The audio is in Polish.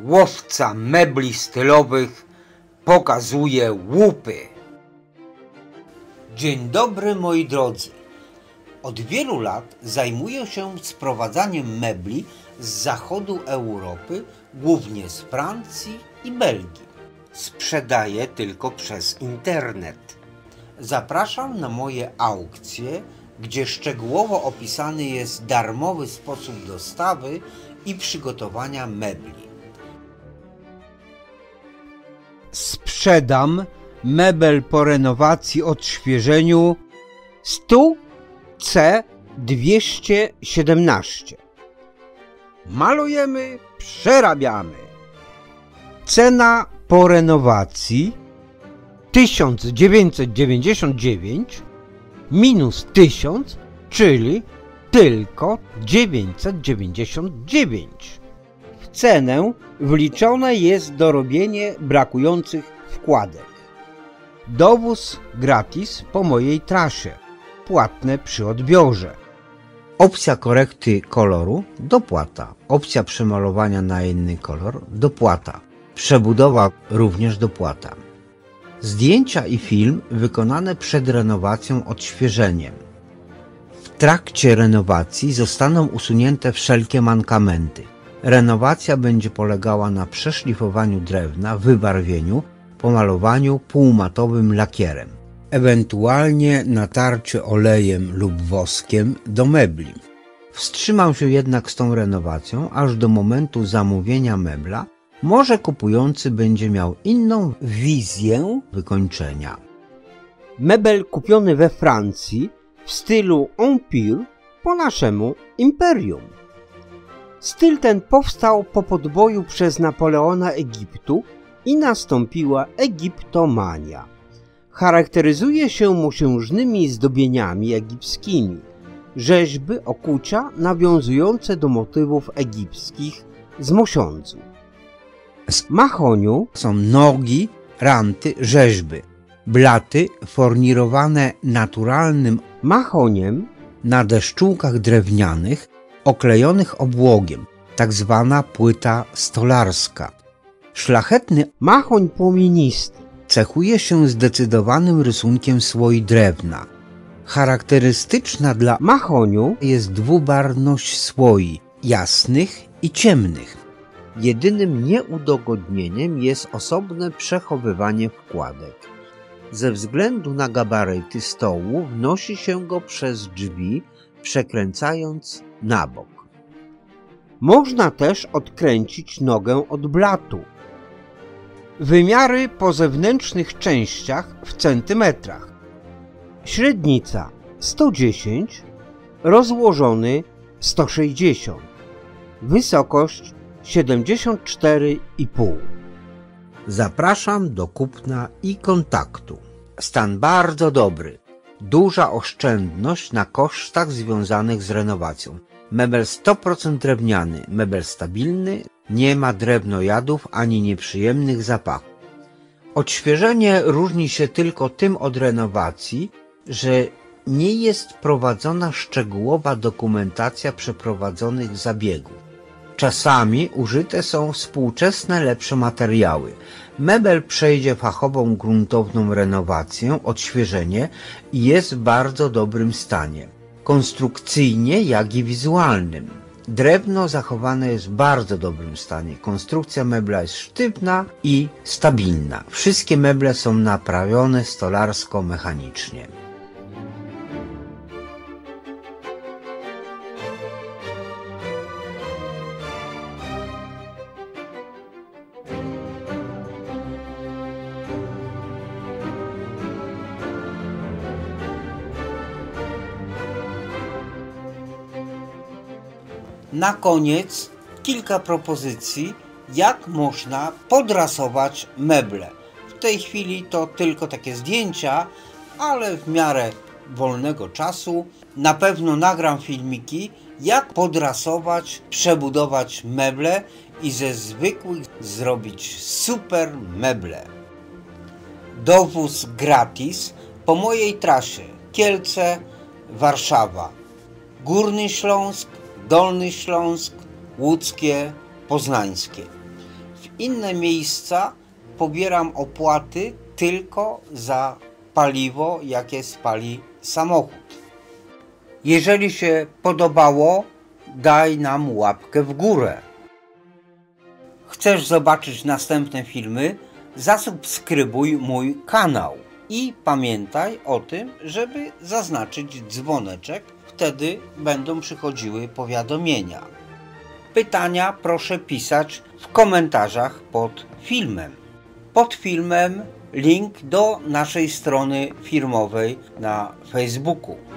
Łowca mebli stylowych pokazuje łupy. Dzień dobry moi drodzy. Od wielu lat zajmuję się sprowadzaniem mebli z zachodu Europy, głównie z Francji i Belgii. Sprzedaję tylko przez internet. Zapraszam na moje aukcje, gdzie szczegółowo opisany jest darmowy sposób dostawy i przygotowania mebli. Sprzedam mebel po renowacji odświeżeniu stół C217. Malujemy, przerabiamy. Cena po renowacji 1999 minus 1000, czyli tylko 999. W cenę wliczone jest dorobienie brakujących wkładek. Dowóz gratis po mojej trasie, płatne przy odbiorze. Opcja korekty koloru – dopłata. Opcja przemalowania na inny kolor – dopłata. Przebudowa również dopłata. Zdjęcia i film wykonane przed renowacją odświeżeniem. W trakcie renowacji zostaną usunięte wszelkie mankamenty. Renowacja będzie polegała na przeszlifowaniu drewna, wybarwieniu, pomalowaniu półmatowym lakierem, ewentualnie natarcie olejem lub woskiem do mebli. Wstrzymam się jednak z tą renowacją aż do momentu zamówienia mebla. Może kupujący będzie miał inną wizję wykończenia. Mebel kupiony we Francji w stylu Empire po naszemu Imperium. Styl ten powstał po podboju przez Napoleona Egiptu i nastąpiła egiptomania. Charakteryzuje się mosiężnymi zdobieniami egipskimi, rzeźby, okucia nawiązujące do motywów egipskich z mosiądzu. Z mahoniu są nogi, ranty, rzeźby, blaty fornirowane naturalnym mahoniem na deszczułkach drewnianych oklejonych obłogiem, tak zwana płyta stolarska. Szlachetny mahoń płomienisty cechuje się zdecydowanym rysunkiem słoi drewna. Charakterystyczna dla mahoniu jest dwubarwność słoi, jasnych i ciemnych. Jedynym nieudogodnieniem jest osobne przechowywanie wkładek. Ze względu na gabaryty stołu wnosi się go przez drzwi, przekręcając na bok. Można też odkręcić nogę od blatu. Wymiary po zewnętrznych częściach w centymetrach. Średnica 110, rozłożony 160. Wysokość 74,5. Zapraszam do kupna i kontaktu. Stan bardzo dobry. Duża oszczędność na kosztach związanych z renowacją. Mebel 100% drewniany, mebel stabilny, nie ma drewnojadów ani nieprzyjemnych zapachów. Odświeżenie różni się tylko tym od renowacji, że nie jest prowadzona szczegółowa dokumentacja przeprowadzonych zabiegów. Czasami użyte są współczesne, lepsze materiały. Mebel przejdzie fachową, gruntowną renowację, odświeżenie i jest w bardzo dobrym stanie. Konstrukcyjnie, jak i wizualnym. Drewno zachowane jest w bardzo dobrym stanie. Konstrukcja mebla jest sztywna i stabilna. Wszystkie meble są naprawione stolarsko-mechanicznie. Na koniec kilka propozycji, jak można podrasować meble. W tej chwili to tylko takie zdjęcia, ale w miarę wolnego czasu na pewno nagram filmiki, jak podrasować, przebudować meble i ze zwykłych zrobić super meble. Dowóz gratis po mojej trasie Kielce, Warszawa, Górny Śląsk, Dolny Śląsk, Łódzkie, Poznańskie. Inne miejsca pobieram opłaty tylko za paliwo, jakie spali samochód. Jeżeli się podobało, daj nam łapkę w górę. Chcesz zobaczyć następne filmy? Zasubskrybuj mój kanał i pamiętaj o tym, żeby zaznaczyć dzwoneczek, wtedy będą przychodziły powiadomienia. Pytania proszę pisać w komentarzach pod filmem. Pod filmem link do naszej strony firmowej na Facebooku.